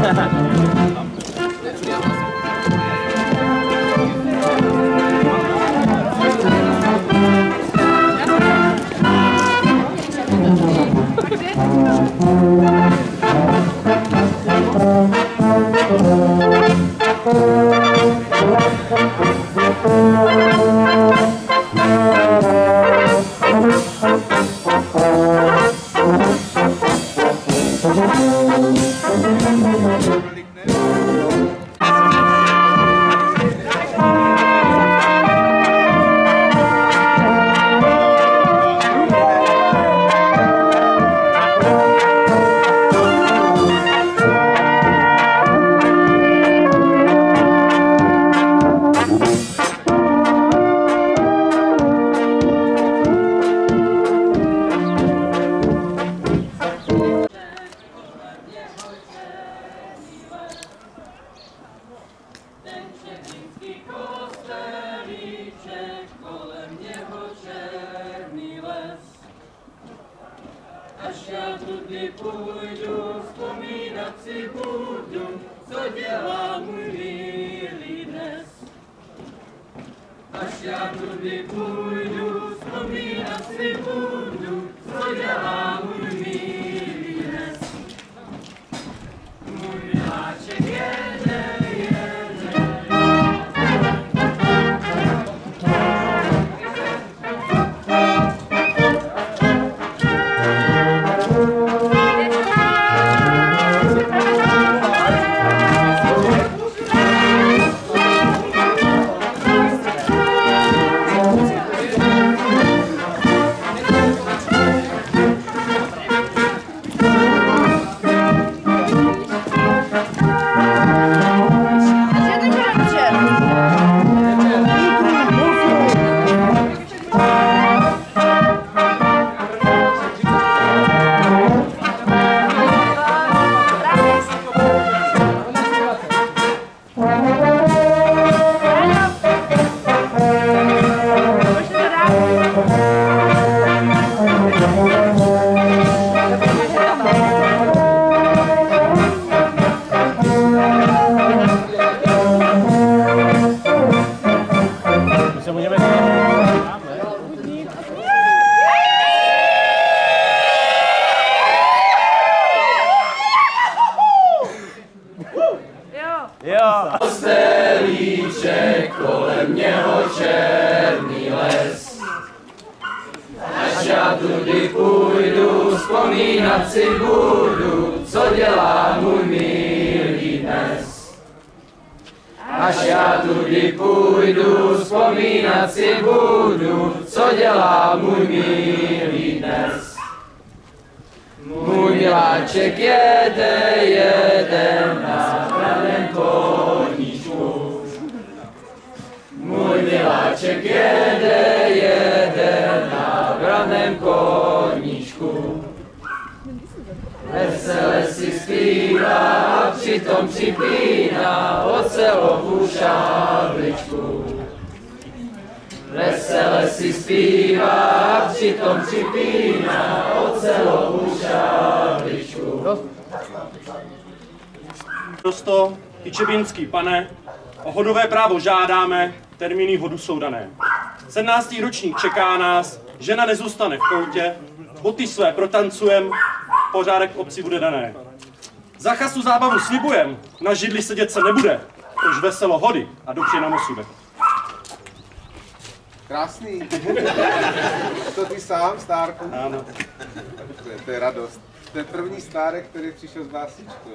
Kostelíček, kolem něho černý les. Až já tudy půjdu, vzpomínat si budu, co dělá můj milý dnes. Až já tudy půjdu, vzpomínat si budu, co dělá můj milý dnes. Můj miláček jede na pravém koníčku. Můj miláček jede na pravém koníčku. Vesele si zpívá a přitom připíná ocelovou šábličku. Vesele si zpívá a přitom připíná ocelovou šábličku. Prosto i čebinský pane, o hodové právo žádáme, termíny hodu jsou dané. 17. ročník čeká nás, žena nezůstane v koutě, boty své protancujem, pořádek v obci bude dané. Za chastu zábavu slibujem, na židli sedět se nebude, už veselo hody a dobře nám osude. Krásný. To ty sám, Stárku? Ano. To je radost. To je první Stárek, který přišel z básničku.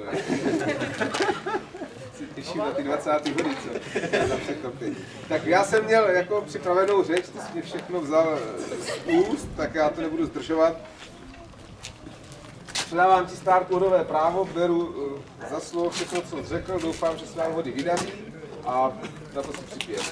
Si těším na ty 20. hody, co? Za překvapení. Tak já jsem měl jako připravenou řeč, ty jsi mě všechno vzal z úst, tak já to nebudu zdržovat. Předávám ti, Stárku, hodové právo, beru za slovo všechno, co jsi řekl, doufám, že se vám hody vydaří a na to si připijeme.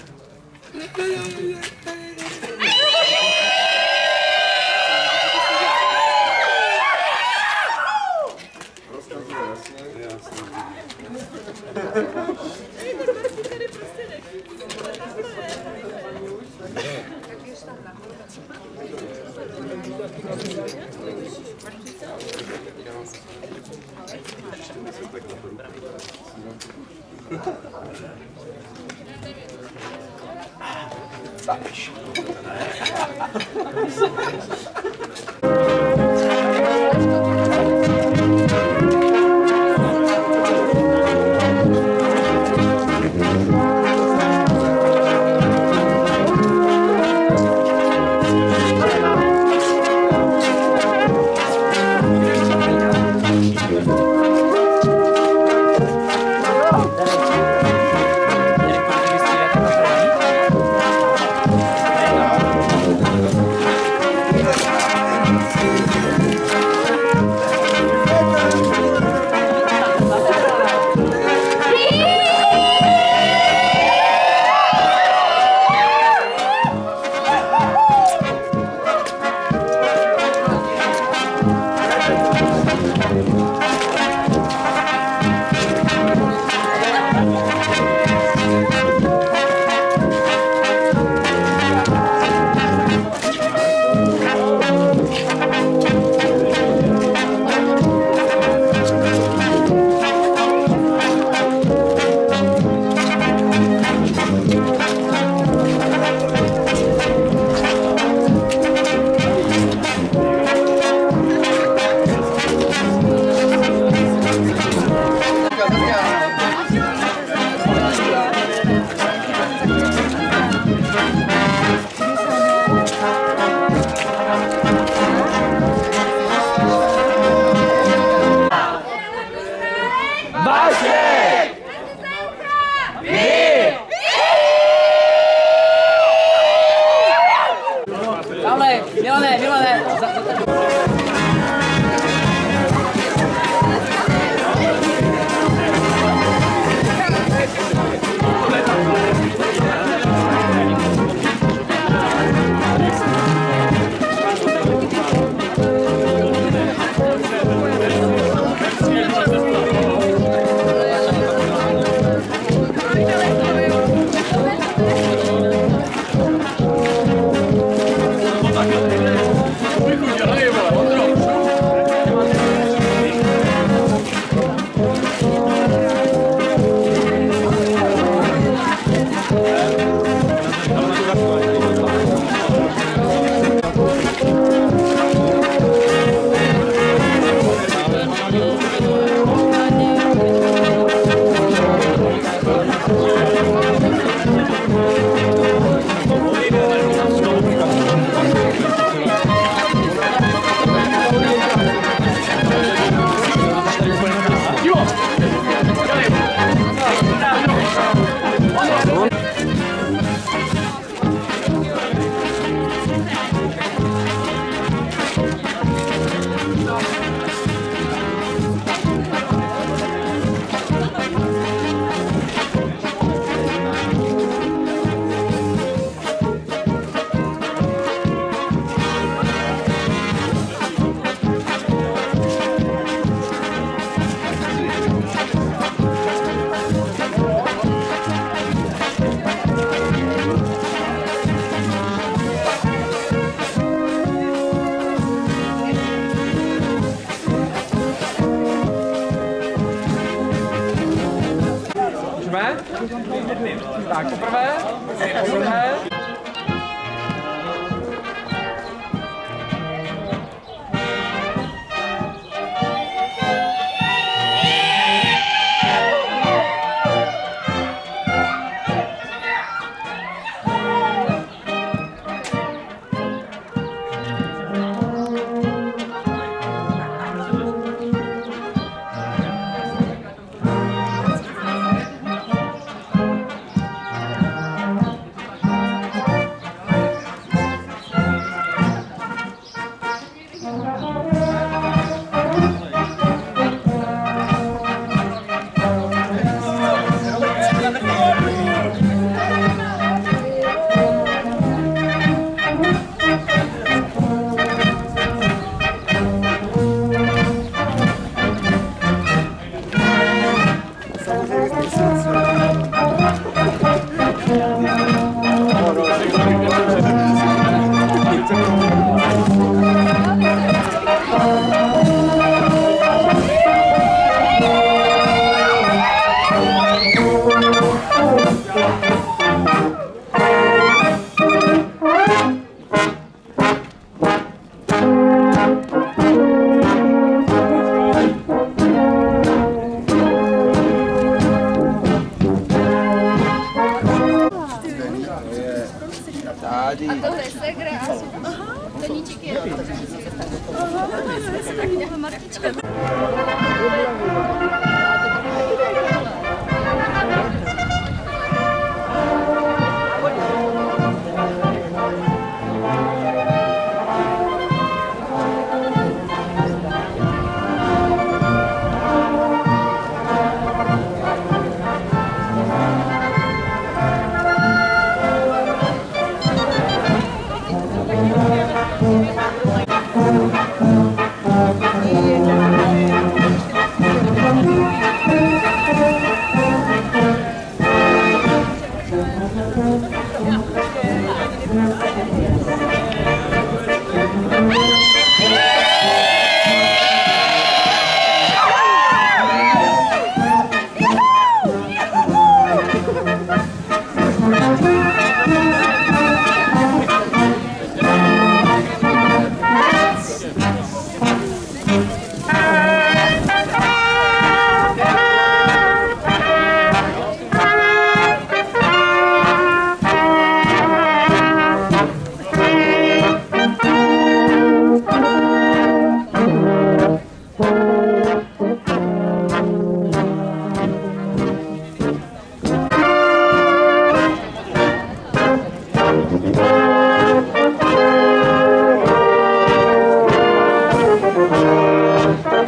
Tak, poprvé, druhé.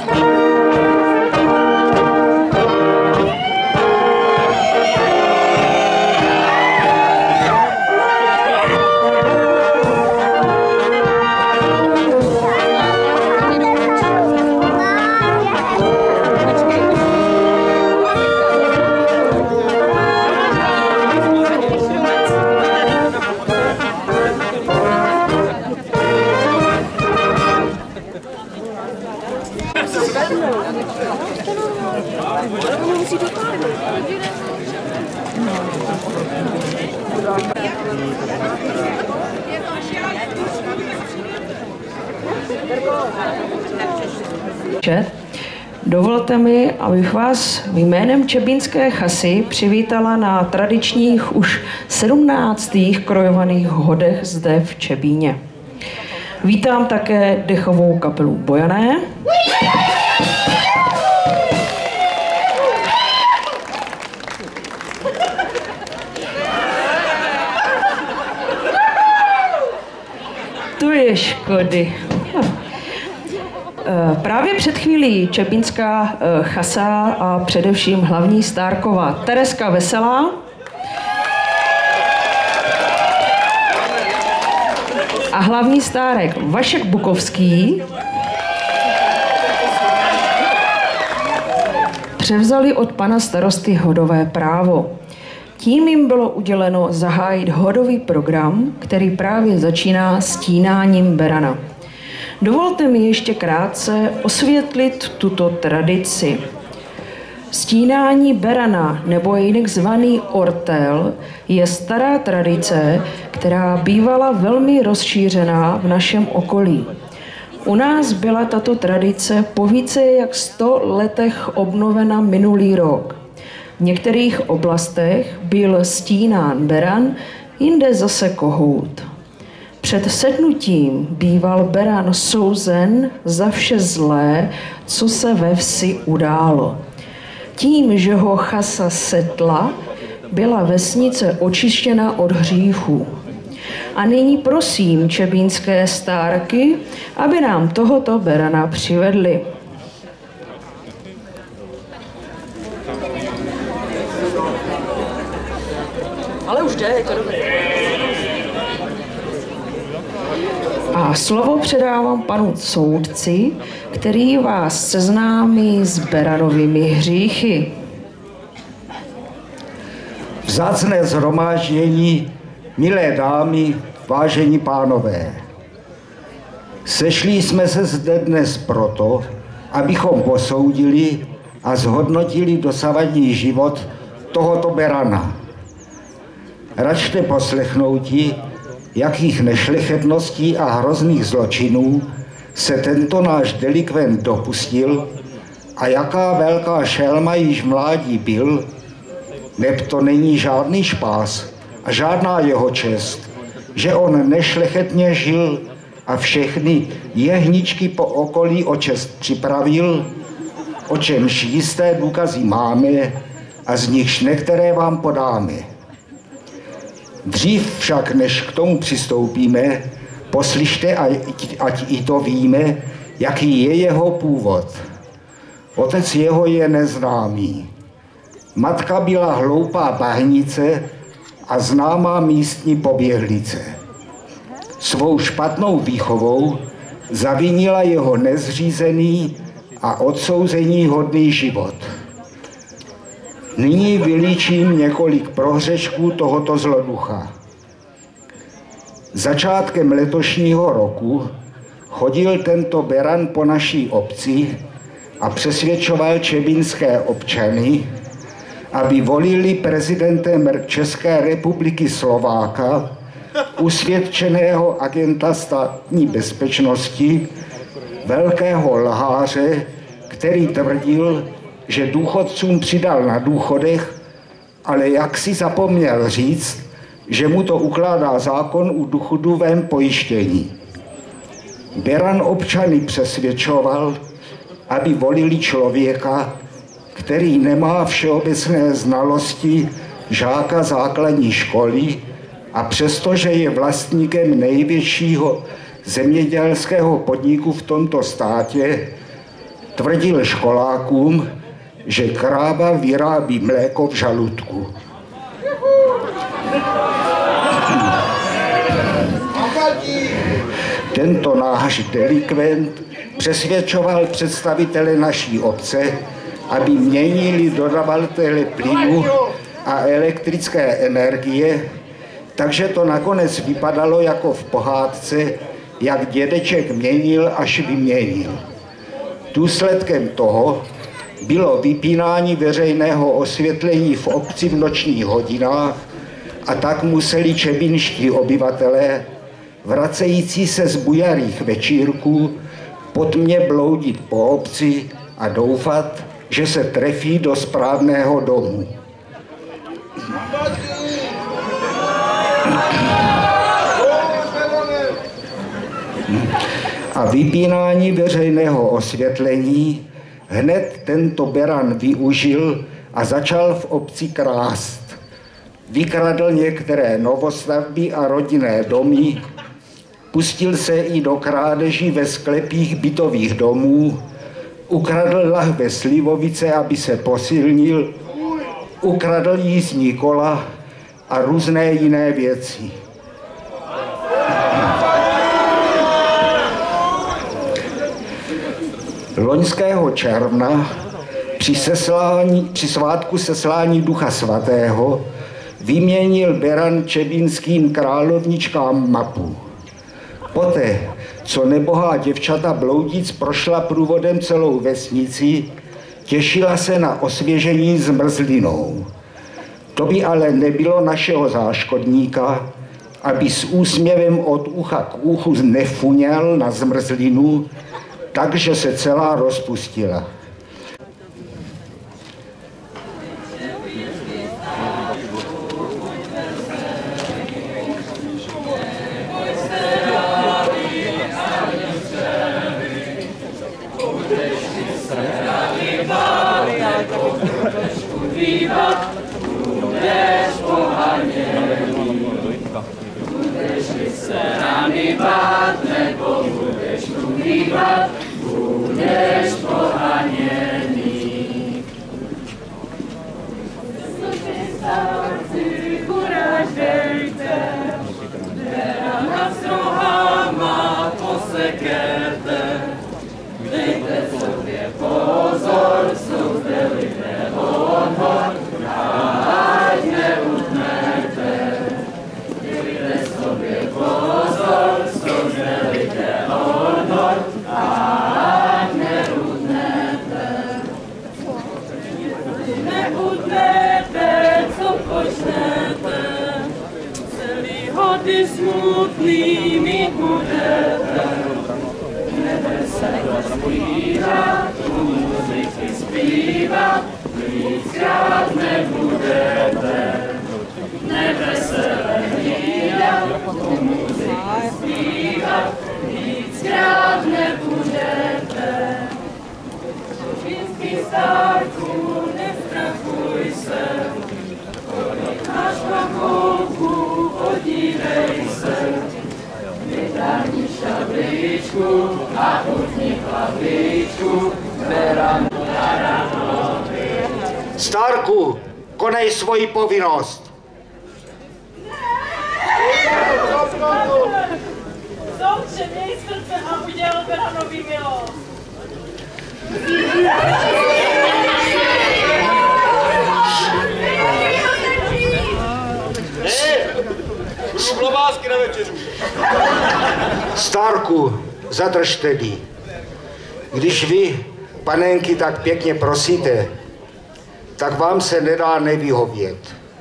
Dovolte mi, abych vás jménem Čebínské chasy přivítala na tradičních už 17. krojovaných hodech zde v Čebíně. Vítám také dechovou kapelu Bojané. To je škody. Právě před chvílí Čebínská chasa a především hlavní stárková Tereska Veselá a hlavní stárek Vašek Bukovský převzali od pana starosty hodové právo. Tím jim bylo uděleno zahájit hodový program, který právě začíná stínáním berana. Dovolte mi ještě krátce osvětlit tuto tradici. Stínání berana, nebo jinak zvaný ortel, je stará tradice, která bývala velmi rozšířená v našem okolí. U nás byla tato tradice po více jak 100 letech obnovena minulý rok. V některých oblastech byl stínán beran, jinde zase kohout. Před sednutím býval beran souzen za vše zlé, co se ve vsi událo. Tím, že ho chasa setla, byla vesnice očištěna od hříchů. A nyní prosím čebínské stárky, aby nám tohoto berana přivedli. Ale už jde, je to dobré. A slovo předávám panu soudci, který vás seznámí s beranovými hříchy. Vzácné shromáždění, milé dámy, vážení pánové. Sešli jsme se zde dnes proto, abychom posoudili a zhodnotili dosavadní život tohoto berana. Račte poslechnouti, jakých nešlechetností a hrozných zločinů se tento náš delikvent dopustil a jaká velká šelma již v mládí byl, neb to není žádný špás a žádná jeho čest, že on nešlechetně žil a všechny jehničky po okolí o čest připravil, o čemž jisté důkazy máme a z nichž některé vám podáme. Dřív však, než k tomu přistoupíme, poslyšte, ať i to víme, jaký je jeho původ. Otec jeho je neznámý. Matka byla hloupá bahnice a známá místní poběhlice. Svou špatnou výchovou zavinila jeho nezřízený a odsouzení hodný život. Nyní vylíčím několik prohřešků tohoto zloducha. Začátkem letošního roku chodil tento beran po naší obci a přesvědčoval čebínské občany, aby volili prezidentem České republiky Slováka, usvědčeného agenta státní bezpečnosti, velkého lháře, který tvrdil, že důchodcům přidal na důchodech, ale jak si zapomněl říct, že mu to ukládá zákon o důchodovém pojištění. Beran občany přesvědčoval, aby volili člověka, který nemá všeobecné znalosti žáka základní školy a přestože je vlastníkem největšího zemědělského podniku v tomto státě, tvrdil školákům, že kráva vyrábí mléko v žaludku. Tento náš delikvent přesvědčoval představitele naší obce, aby měnili dodavatele plynu a elektrické energie, takže to nakonec vypadalo jako v pohádce, jak dědeček měnil, až vyměnil. Důsledkem toho bylo vypínání veřejného osvětlení v obci v nočních hodinách a tak museli čebinští obyvatelé, vracející se z bujarých večírků, po tmě bloudit po obci a doufat, že se trefí do správného domu. A vypínání veřejného osvětlení hned tento beran využil a začal v obci krást. Vykradl některé novostavby a rodinné domy, pustil se i do krádeží ve sklepích bytových domů, ukradl lahve slivovice, aby se posilnil, ukradl jízdní kola a různé jiné věci. Loňského června při svátku seslání Ducha Svatého vyměnil beran čebínským královničkám mapu. Poté, co nebohá děvčata bloudíc prošla průvodem celou vesnici, těšila se na osvěžení zmrzlinou. To by ale nebylo našeho záškodníka, aby s úsměvem od ucha k uchu nefuněl na zmrzlinu, takže se celá rozpustila. Stárku, konej svoji povinnost. Soudře, měj srdce a udělal Beranovi milost. Klobásky na večeřu. Stárku, zadrž tedy. Když vy, panenky, tak pěkně prosíte, tak vám se nedá nevyhovět.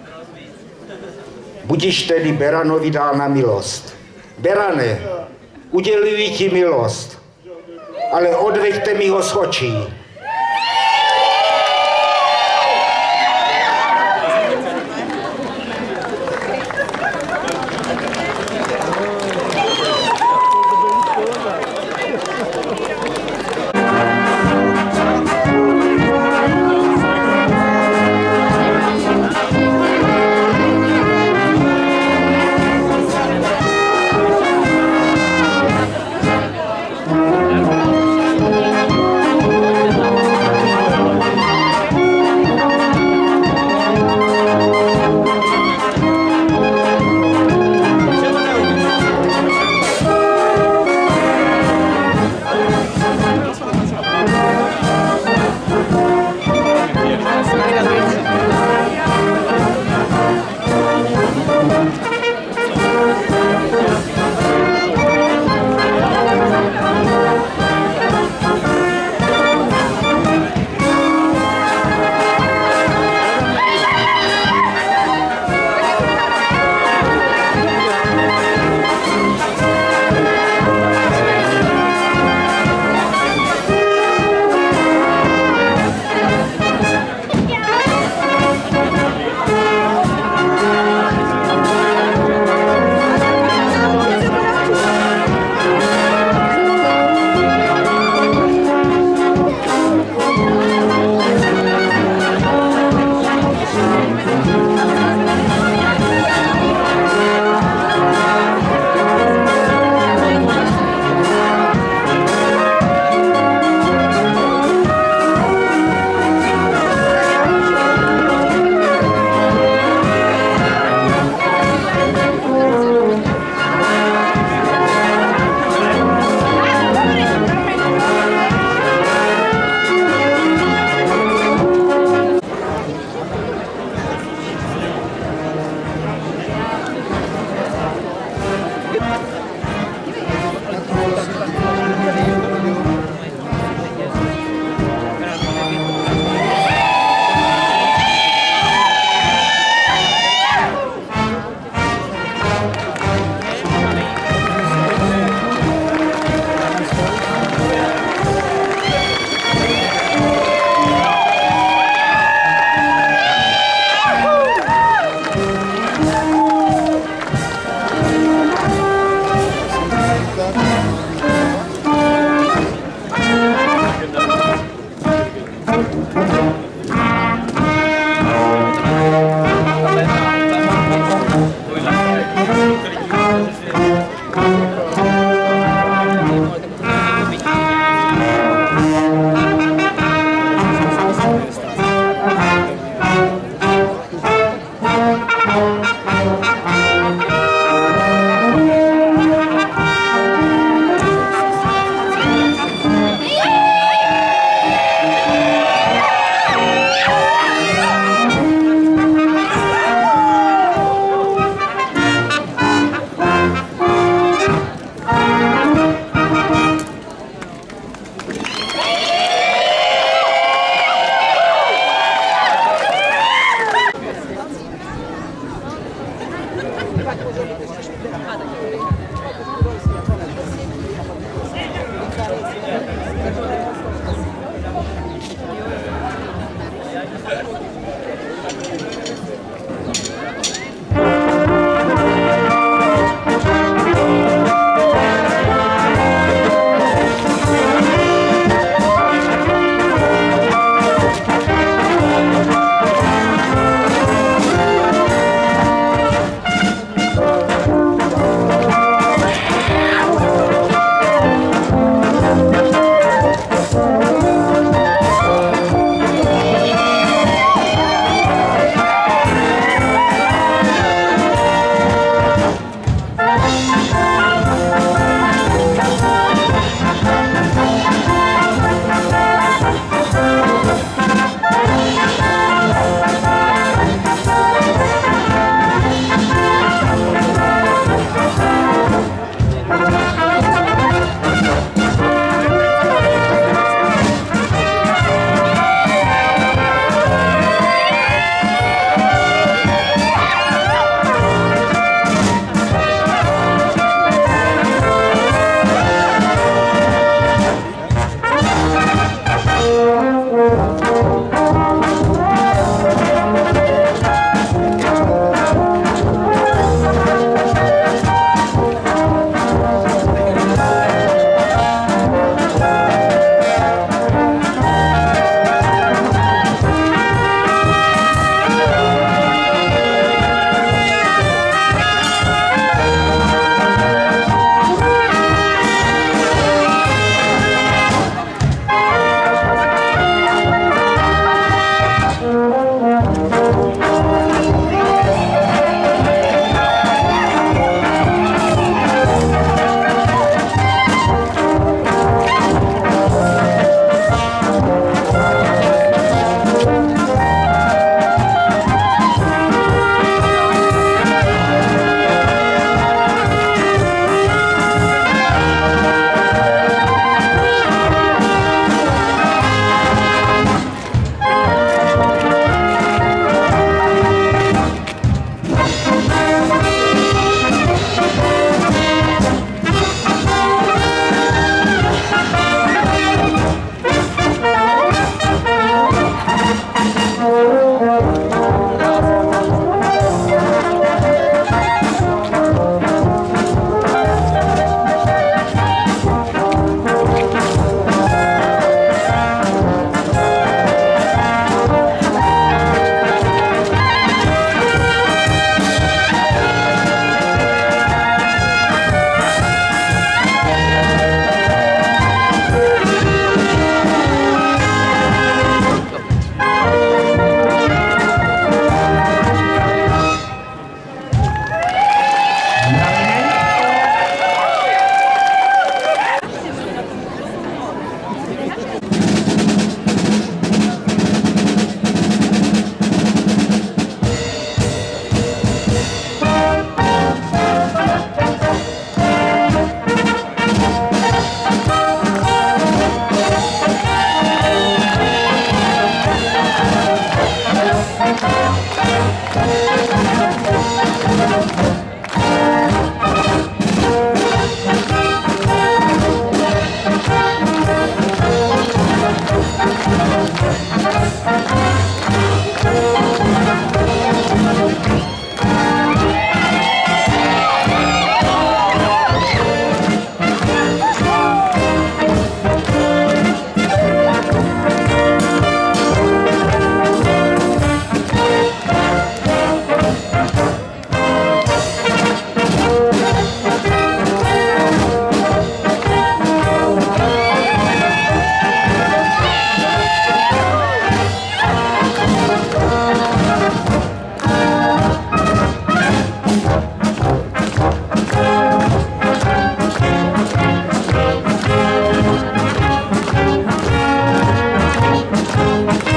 Budiž tedy Beranovi dána milost. Berane, uděluji ti milost, ale odveďte mi ho z očí.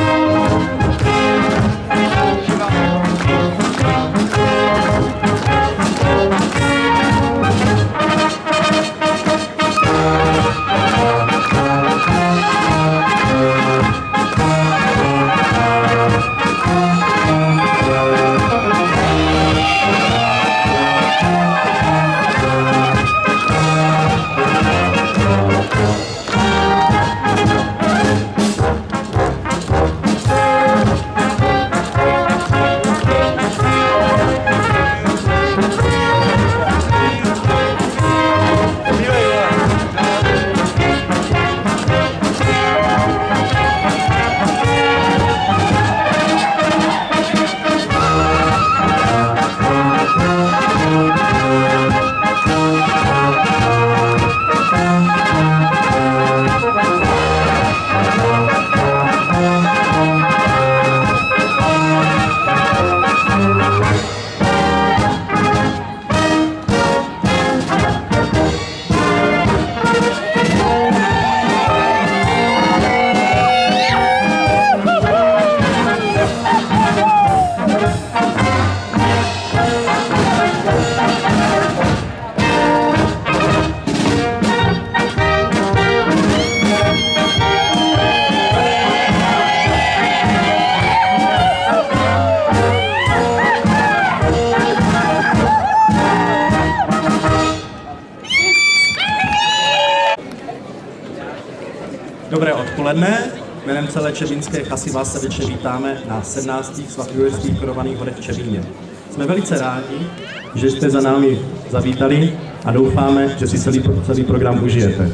Dobré odpoledne. Jménem celé Čebínské chasy vás srdečně vítáme na 17. svatoujerských korunovaných horech v Čebíně. Jsme velice rádi, že jste za námi zavítali a doufáme, že si celý program užijete.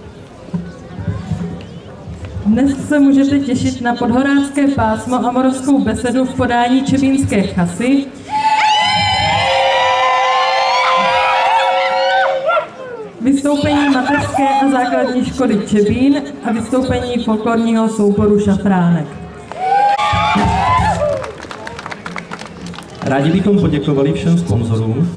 Dnes se můžete těšit na podhorácké pásmo a moravskou besedu v podání Čebínské chasy, vystoupení mateřské a základní školy Čebín a vystoupení folklorního souboru Šafránek. Rádi bychom poděkovali všem sponzorům.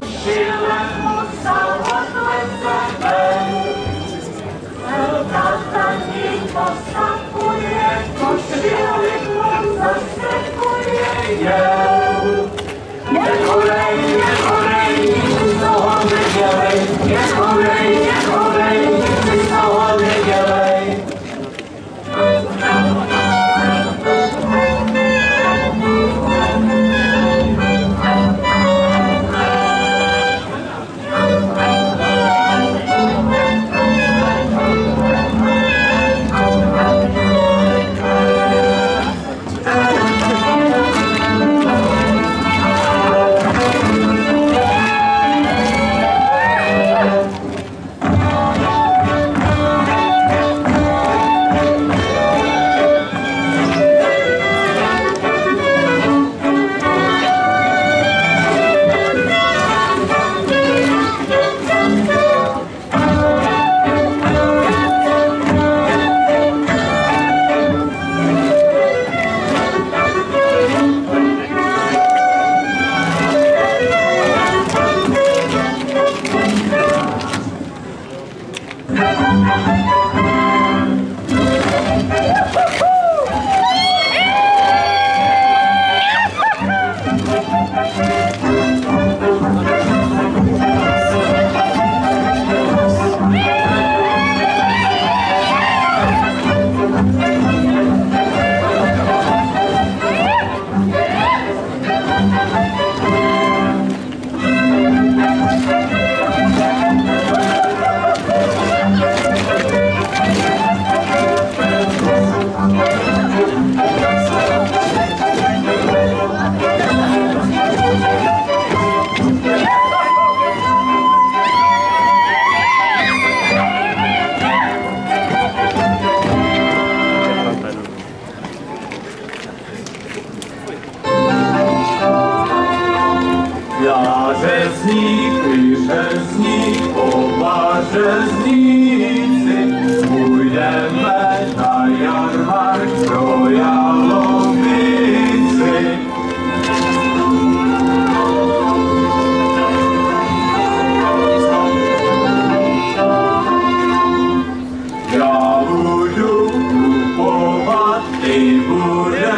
Já budu kupovat, ty budeš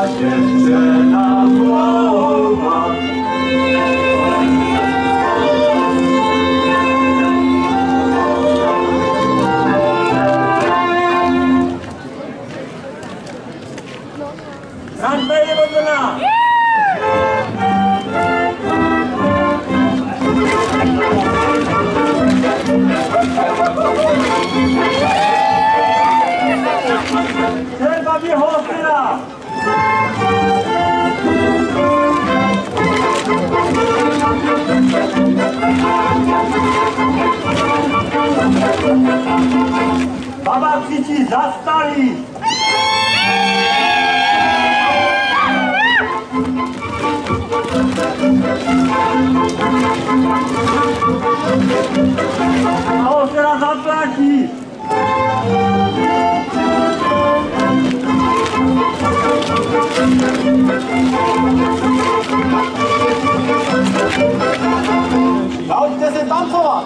děvčena dlouhá. Raňme je vodná! Ten babí hostina! Baba křičí zastalý! A hostina zaplatí! Naučte se tancovat!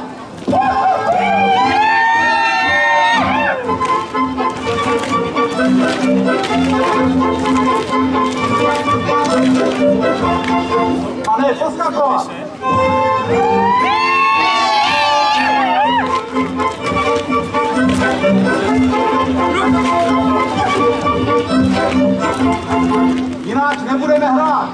A ne poskakovat! Jinak nebudeme hrát!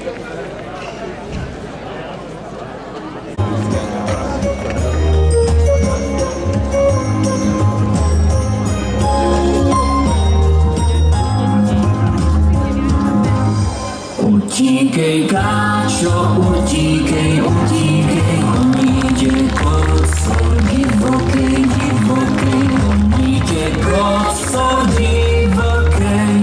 Utíkej, káčo, utíkej, utíkej, honíte koco, divokej, divokej, honíte koco, divokej.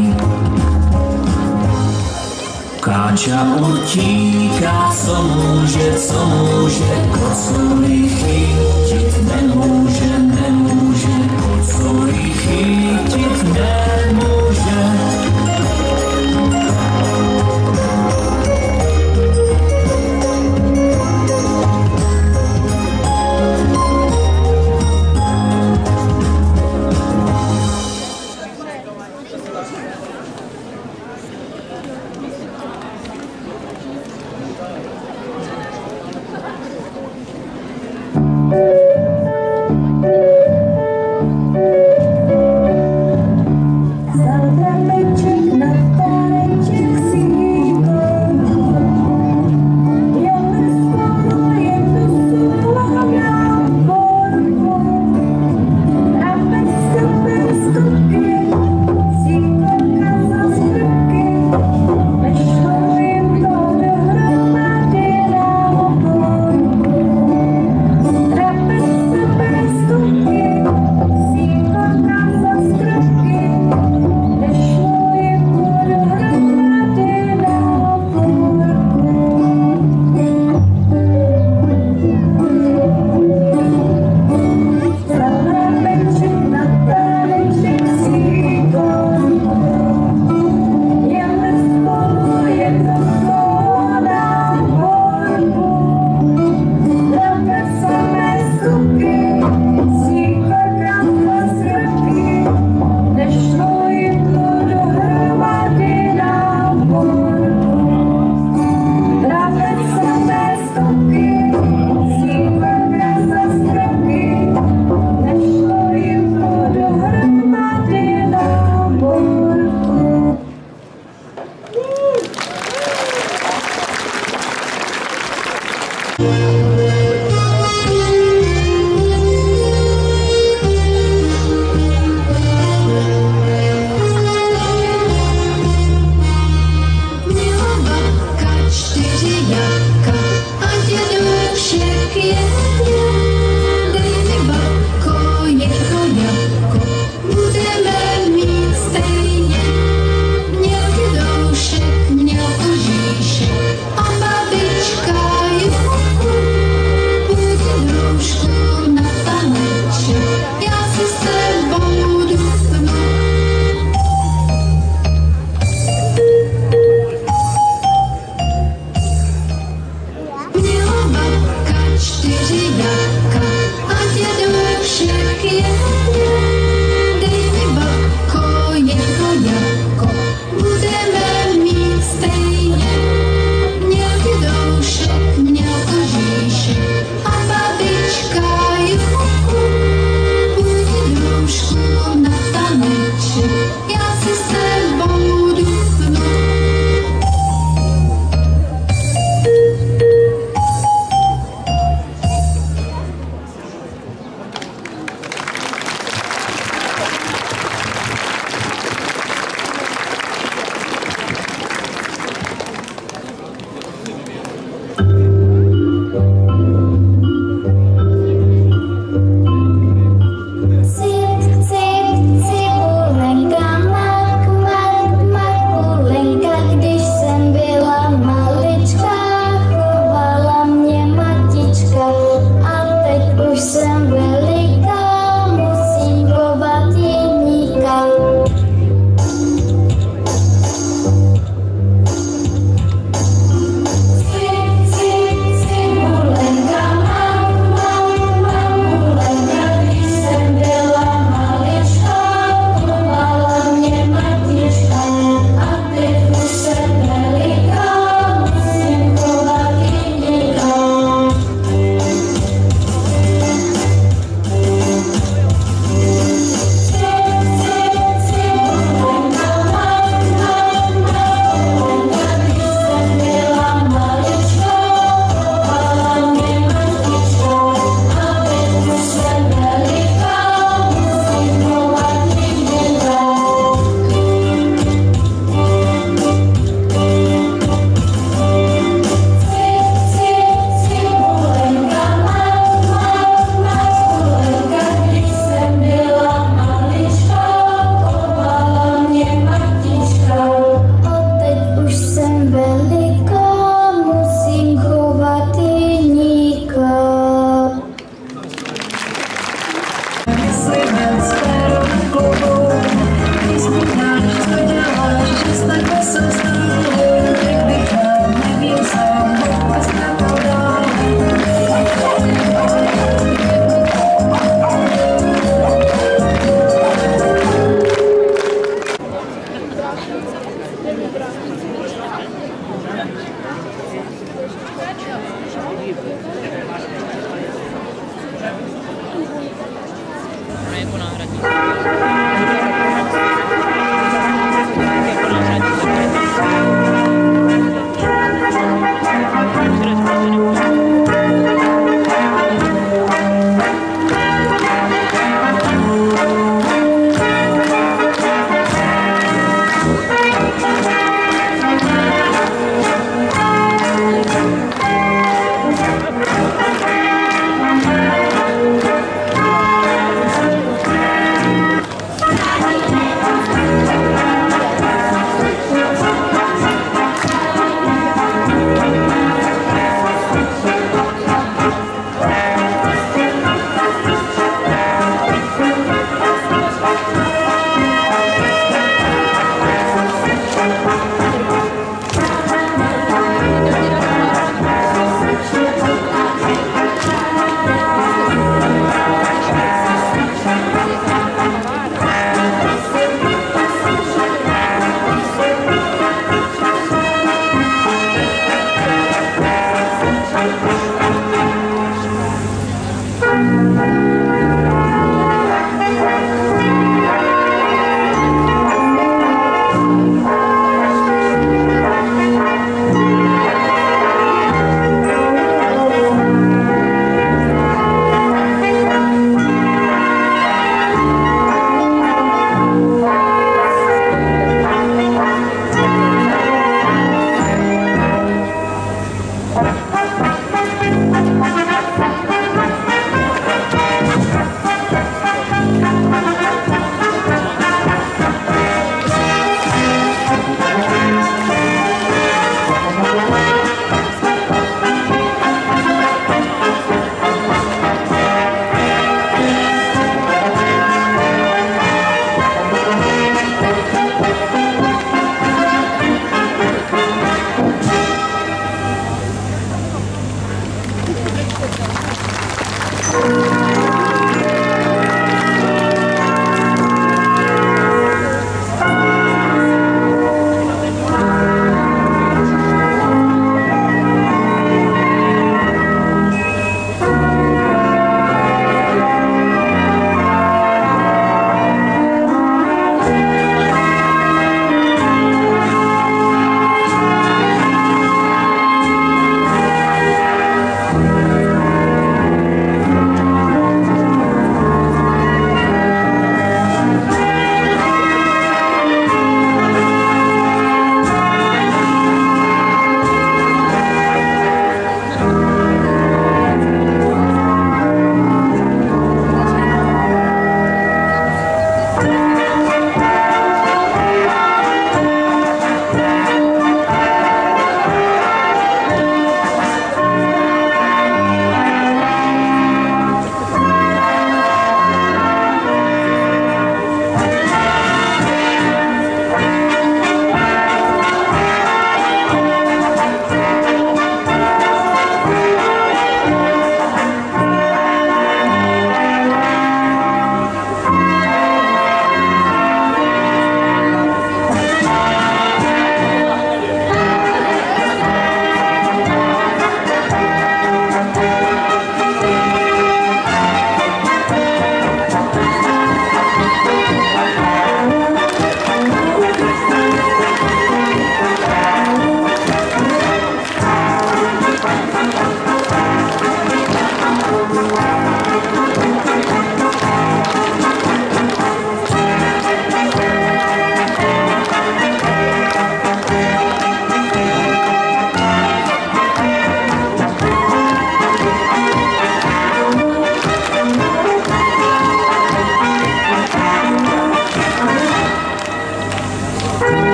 Káča utíká, co může, koculí chytit nemůže, nemůže, koculí chytit nemůže. Za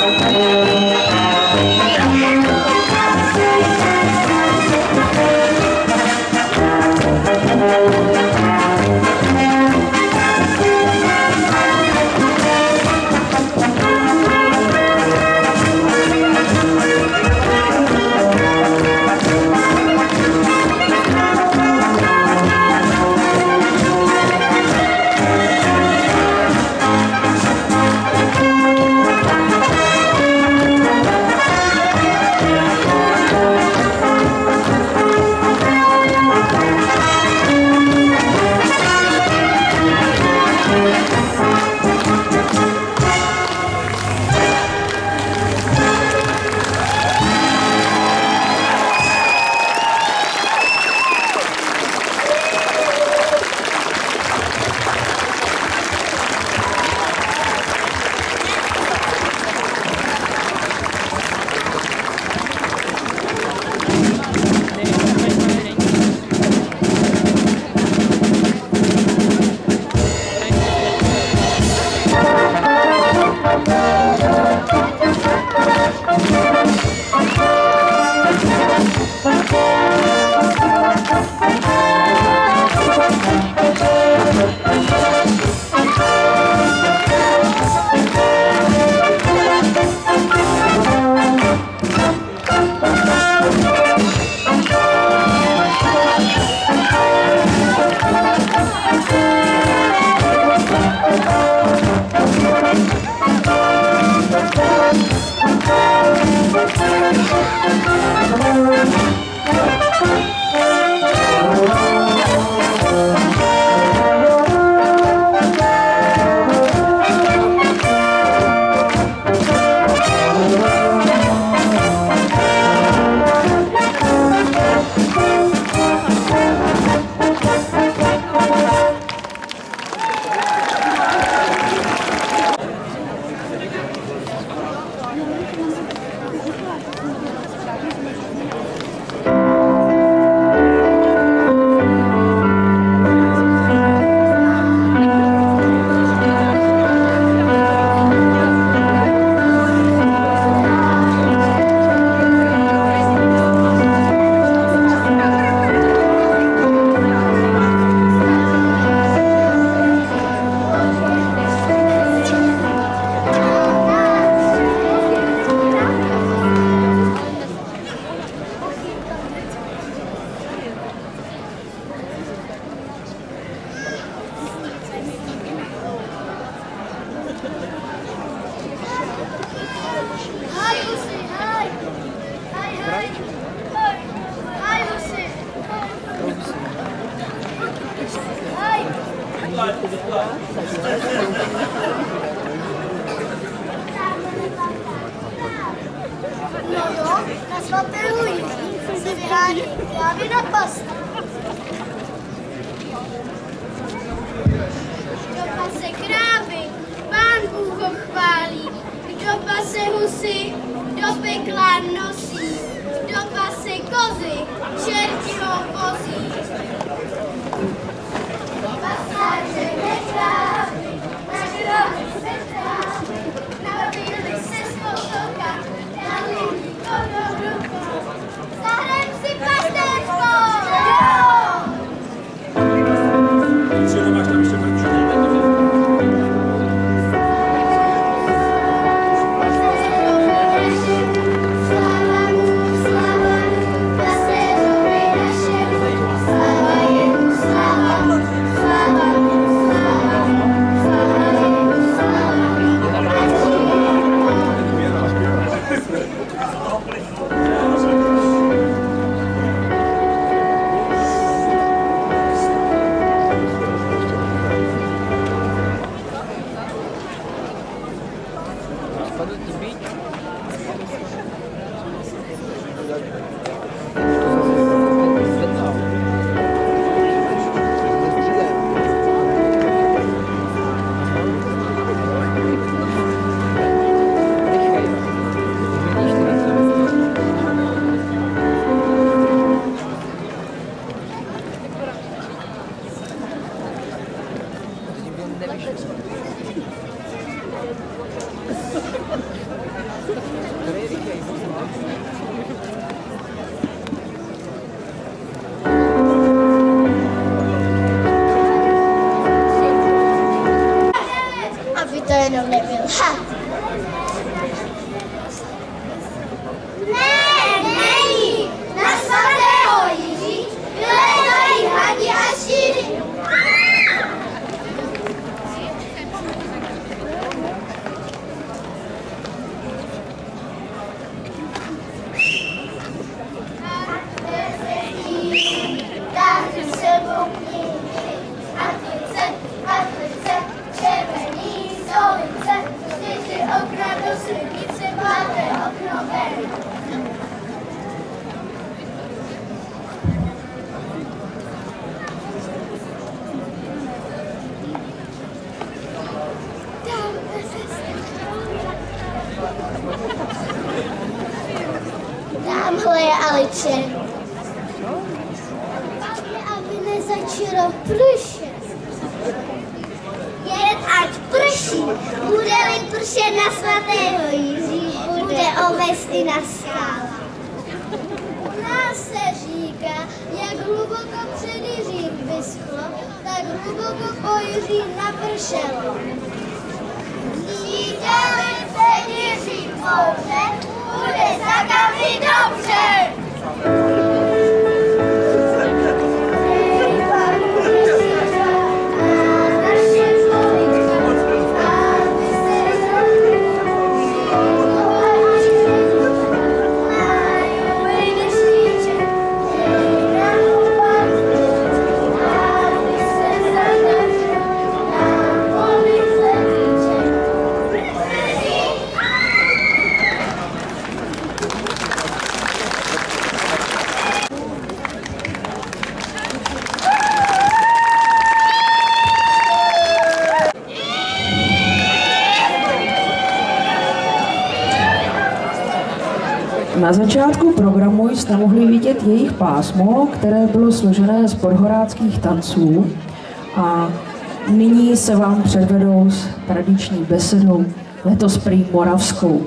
Na svaté Luisi se vyhání právě na past. Kdo pase krávy, Pán Bůh ho chválí. Kdo pase husy, do pekla nosí. Kdo pase kozy, čerti ho vozí. Pasáže nekrávy, na groby se trávy, nabili se z potoka, dali do rukou. Zahrajeme si pastečko! do silnice máte okno ven. Tamhle je Alice. Aby nezačalo pršet. Jen ať prší. Bude-li pršet na svatého Jiří, bude ovesty na skála. U nás se říká, jak hluboko před Jiřím vyschlo, tak hluboko po Jiří napršelo. Jde-li před Jiřím bouře, bude za Gavry dobře. Na začátku programu jste mohli vidět jejich pásmo, které bylo složené z podhoráckých tanců a nyní se vám předvedou s tradiční besedou, letos prý moravskou.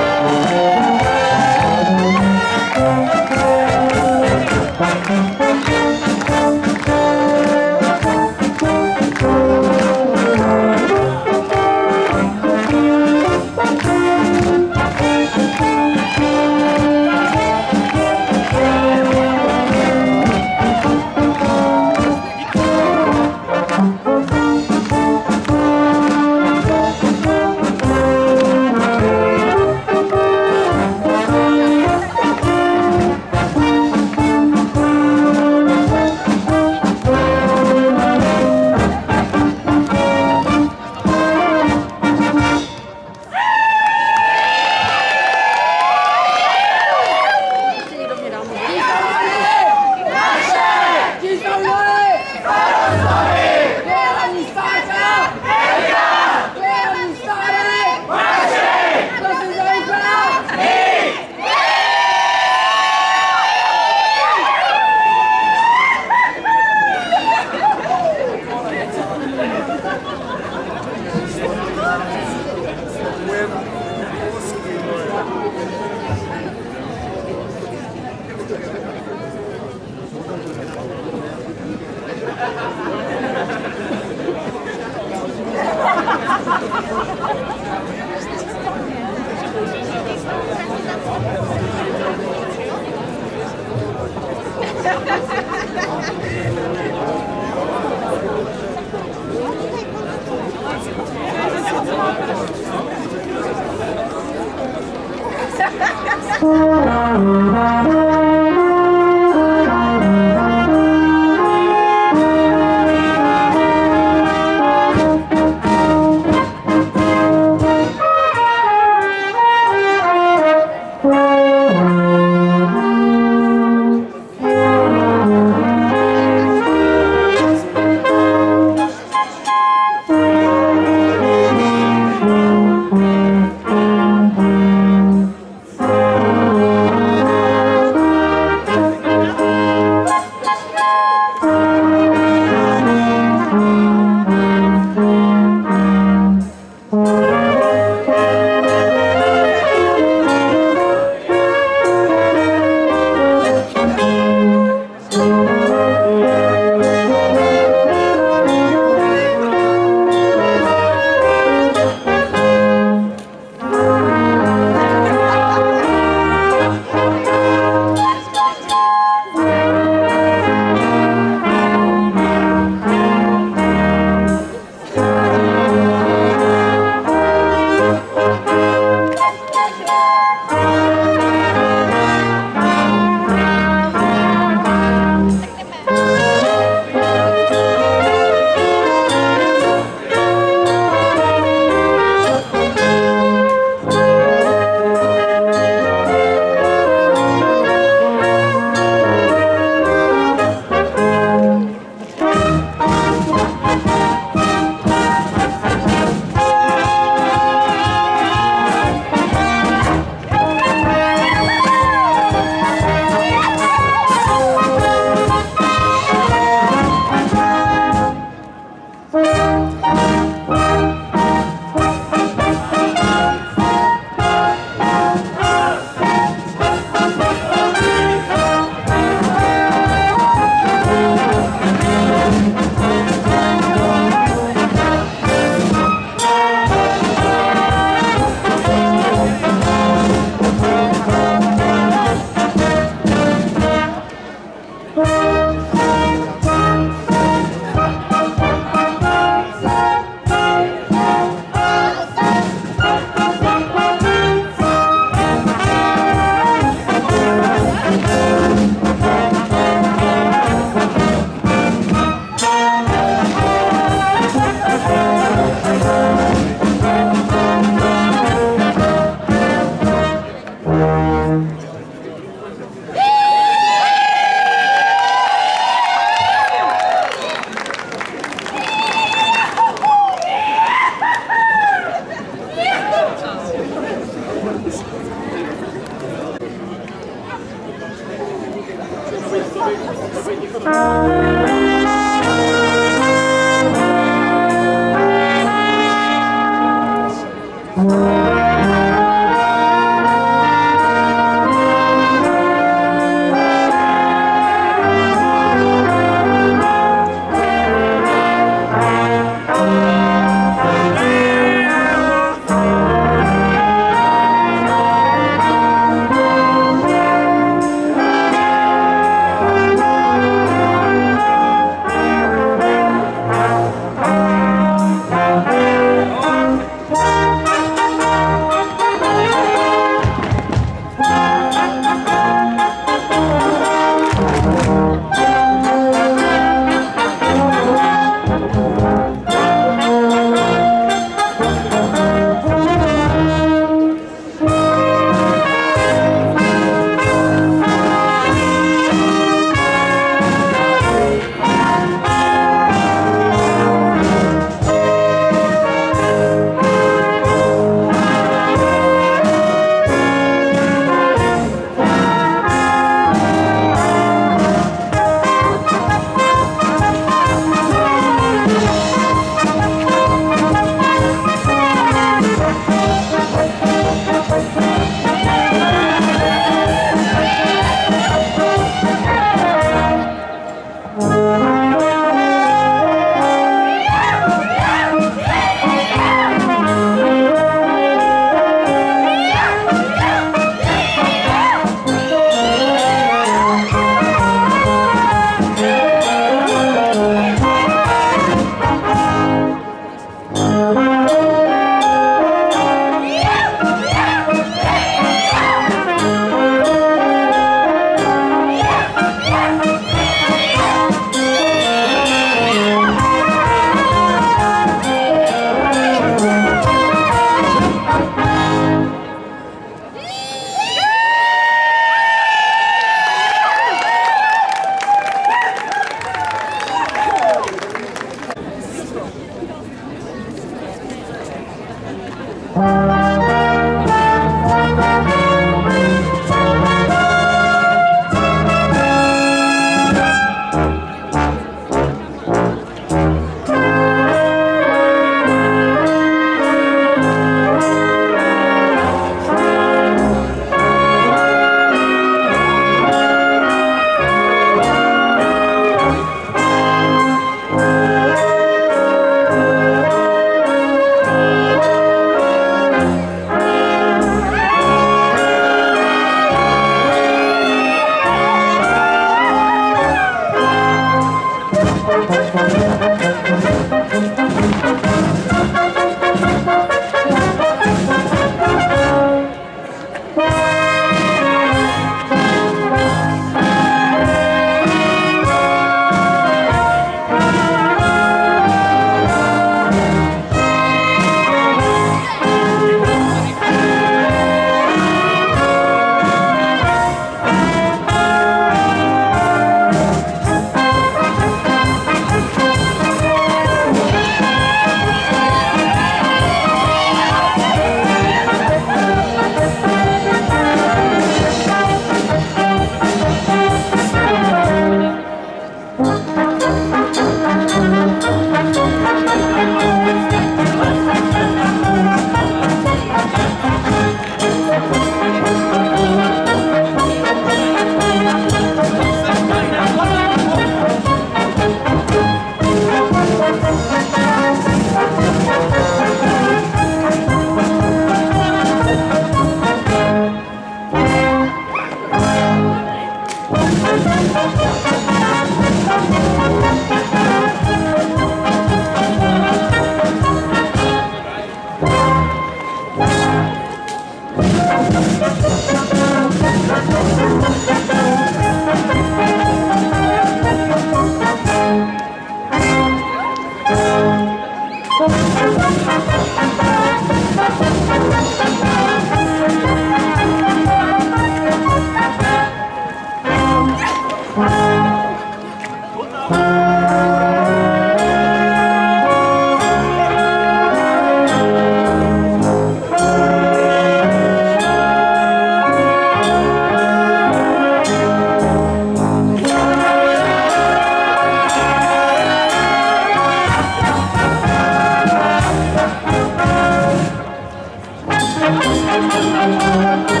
Thank you.